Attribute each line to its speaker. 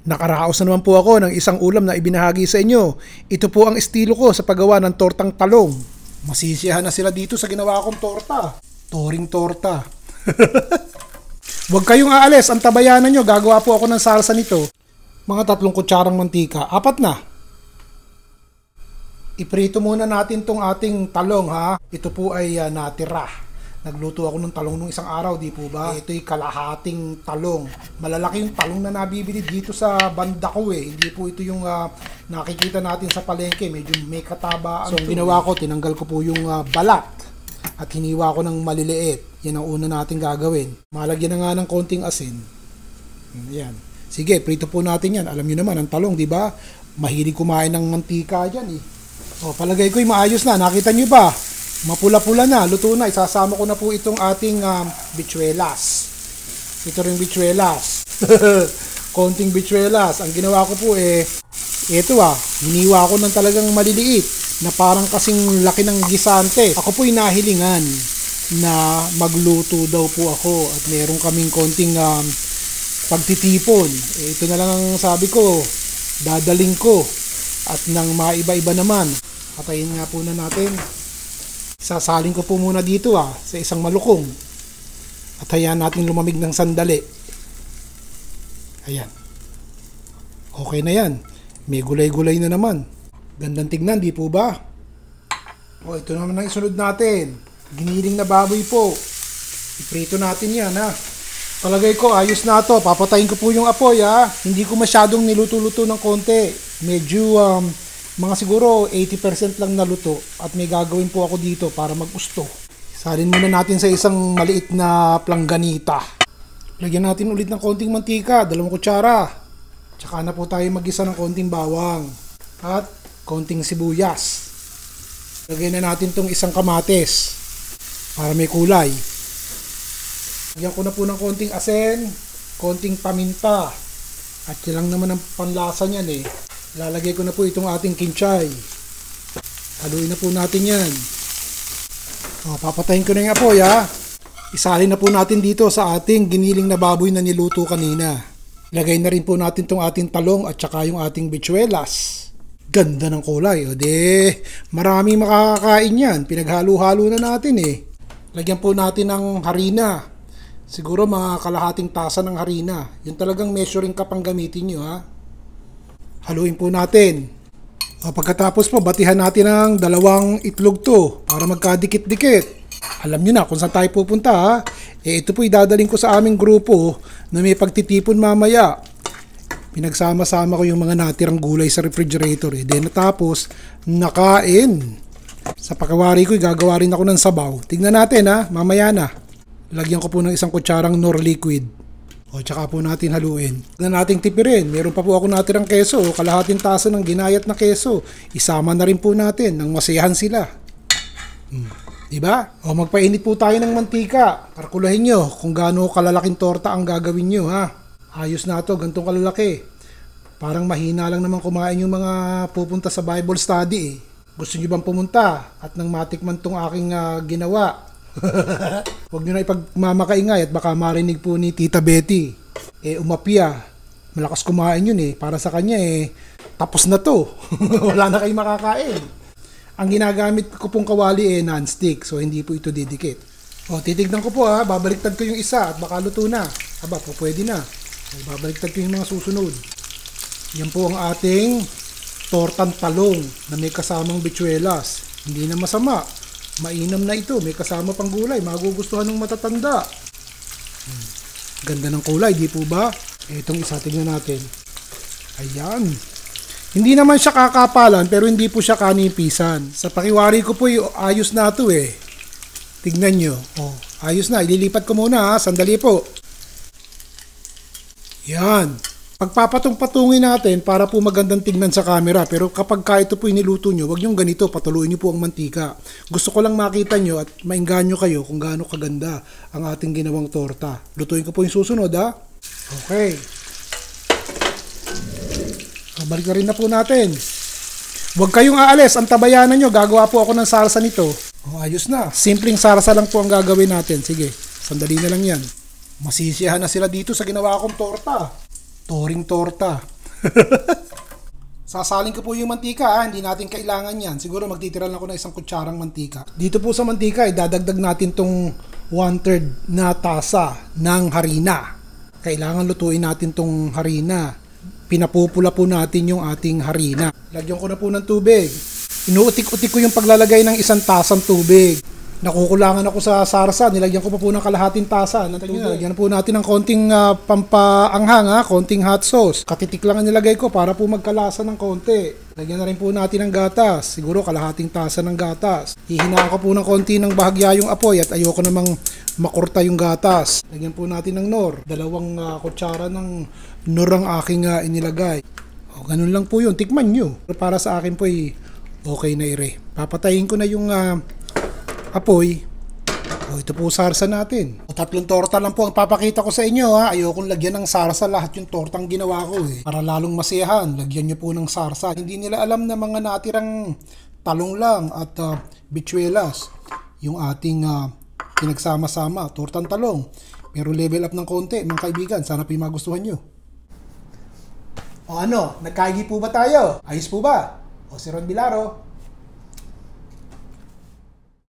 Speaker 1: Nakaraos na naman po ako ng isang ulam na ibinahagi sa inyo. Ito po ang estilo ko sa paggawa ng tortang talong. Masisiyahan na sila dito sa ginawa kong torta. Toring torta. Huwag kayong aalis, ang tabayanan nyo. Gagawa po ako ng salsa nito. Mga 3 kutsarang mantika. 4 na. Iprito muna natin tong ating talong ha. Ito po ay natira. Nagluto ako ng talong nung isang araw, di po ba? Ito'y kalahating talong. Malalaki yung talong na nabibili dito sa banda ko eh. Hindi po ito yung nakikita natin sa palengke. Medyo may katabaan. So, ang ginawa ko, tinanggal ko po yung balat. At hiniwa ko ng maliliit. Yan ang una natin gagawin. Malagyan na nga ng konting asin. Yan. Sige, prito po natin yan. Alam nyo naman, ang talong, di ba? Mahilig kumain ng mantika dyan eh. O, palagay ko'y maayos na. Nakita nyo ba? Mapula-pula na, luto na. Isasama ko na po itong ating bichuelas. Ito rin bichuelas. Konting bichuelas. Ang ginawa ko po ito hiniwa ko ng talagang maliliit na parang kasing laki ng gisante. Ako po nahilingan na magluto daw po ako at meron kaming konting pagtitipon. Ito na lang ang sabi ko, dadaling ko at nang maiba-iba naman. Patayin nga po na natin. Sasalin ko po muna dito sa isang malukong. At hayaan natin lumamig ng sandali. Ayan. Okay na yan. May gulay-gulay na naman. Gandang tignan, di po ba? O, ito naman ang isunod natin. Giniling na baboy po. Iprito natin yan ha. Palagay ko, ayos na to. Papatayin ko po yung apoy ha. Hindi ko masyadong niluto-luto ng konti. Medyo mga siguro 80% lang naluto at may gagawin po ako dito para mag-usto. Salin muna natin sa isang maliit na plangganita. Lagyan natin ulit ng konting mantika, 2 kutsara. Tsaka na po tayo mag-isa ng konting bawang at konting sibuyas. Lagyan na natin tong isang kamatis para may kulay. Lagyan ko na po ng konting asin, konting paminta. At yun lang naman ang panlasa niyan eh. Lalagay ko na po itong ating kinchay. Haluin na po natin yan. O, papatayin ko na yung apoy ha. Isalin na po natin dito sa ating giniling na baboy na niluto kanina. Lagay na rin po natin itong ating talong at saka yung ating bichuelas. Ganda ng kulay. O de, marami makakakain yan. Pinaghalo-halo na natin eh. Lagyan po natin ng harina. Siguro mga kalahating tasa ng harina. Yung talagang measuring cup ang gamitin nyo ha. Haluin po natin. O, pagkatapos po, batihan natin ng 2 itlog to para magkadikit-dikit. Alam nyo na kung saan tayo pupunta ha. Ito po idadaling ko sa aming grupo na may pagtitipon mamaya. Pinagsama-sama ko yung mga natirang gulay sa refrigerator. Then natapos, nakain. Sa pakawari ko, gagawa rin ako ng sabaw. Tignan natin ha, mamaya na. Lagyan ko po ng 1 kutsarang knorr liquid. O, tsaka po natin haluin. Na nating tipirin. Meron pa po ako natirang keso. Kalahating tasa ng ginayat na keso. Isama na rin po natin nang masayahan sila. Diba? O, magpainit po tayo ng mantika. Kalkulahin nyo kung gaano kalalaking torta ang gagawin nyo ha. Ayos na to, gantong kalalaki. Parang mahina lang naman kumain yung mga pupunta sa Bible study eh. Gusto nyo bang pumunta at nang matikman tong aking ginawa? Huwag nyo na ipagmamakaingay at baka marinig po ni Tita Betty. Umapya. Malakas kumain yun eh. Para sa kanya tapos na to. Wala na kayong makakain. Ang ginagamit ko pong kawali non-stick. So hindi po ito didikit. O, titignan ko po ha. Babaliktad ko yung isa at baka luto na. Aba po, pwede na. Babaliktad ko yung mga susunod. Yan po ang ating tortang talong na may kasamang bichuelas. Hindi na masama. Mainam na ito. May kasama pang gulay. Magugustuhan ng matatanda. Ganda ng kulay, di po ba? Itong isa, tignan natin. Ayan. Hindi naman siya kakapalan, pero hindi po siya kanipisan. Sa pakiwari ko po, ayos na ito eh. Tignan nyo. Oh, ayos na. Ililipat ko muna ha. Sandali po. Yan. Pagpapatong-patungin natin para po magandang tignan sa camera. Pero kapag ito po iniluto nyo, wag yung ganito, patuloy nyo po ang mantika. Gusto ko lang makita nyo at mainganyo kayo kung gaano kaganda ang ating ginawang torta. Lutuin ko po yung susunod ha. Okay. Balik na rin na po natin. Huwag kayong aalis, ang tabayanan nyo, gagawa po ako ng sarsa nito. Oh, ayos na. Simpleng sarsa lang po ang gagawin natin. Sige, sandali na lang yan. Masisiyahan na sila dito sa ginawa kong torta. Toring torta. Sasalin ko po yung mantika, hindi natin kailangan yan. Siguro magtitira lang ako ng isang kutsarang mantika. Dito po sa mantika, dadagdag natin tong 1/3 na tasa ng harina. Kailangan lutuin natin tong harina. Pinapupula po natin yung ating harina. Lagyan ko na po ng tubig. Inuutik-utik ko yung paglalagay ng isang tasang tubig. Nakukulangan ako sa sarsa, nilagyan ko pa po ng kalahating tasa ng tubig. Lagyan po natin ng konting pampaanghang, konting hot sauce. Katitik lang ang nilagay ko para po magkalasa ng konti. Lagyan na rin po natin ng gatas, siguro kalahating tasa ng gatas. Hihinaan ko po ng konti ng bahagya yung apoy at ayoko namang makurta yung gatas. Lagyan po natin ng knorr. 2 kutsara ng knorr ang aking inilagay. O, ganun lang po yun, tikman nyo. Para sa akin po okay na ire. Papatayin ko na yung apoy. O, ito po sarsa natin. 3 torta lang po ang papakita ko sa inyo Ayokong lagyan ng sarsa lahat yung tortang ginawa ko Para lalong masiyahan, lagyan nyo po ng sarsa. Hindi nila alam na mga natirang talong lang at bitswelas yung ating pinagsama-sama, tortang talong. Pero level up ng konti, mga kaibigan. Sana po yung magustuhan nyo. O ano, nagkaigi po ba tayo? Ayos po ba? O si Ron Bilaro.